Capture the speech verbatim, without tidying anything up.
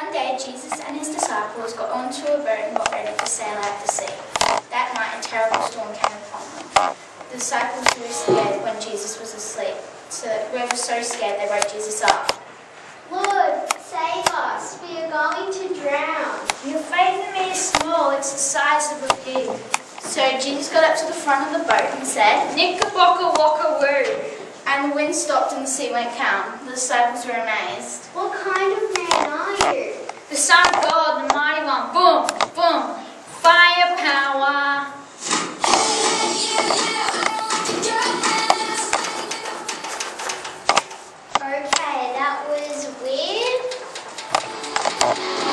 One day, Jesus and his disciples got onto a boat and got ready to sail out to sea. That night, a terrible storm came upon them. The disciples were scared when Jesus was asleep. So they were so scared they woke Jesus up. Lord, save us. We are going to drown. Your faith in me is small. It's the size of a pig. So Jesus got up to the front of the boat and said, "Knickerbocker walker woo." And the wind stopped and the sea went calm. The disciples were amazed. What kind of man are you? The Son of God, the mighty one. Boom, boom. Firepower. Okay, that was weird.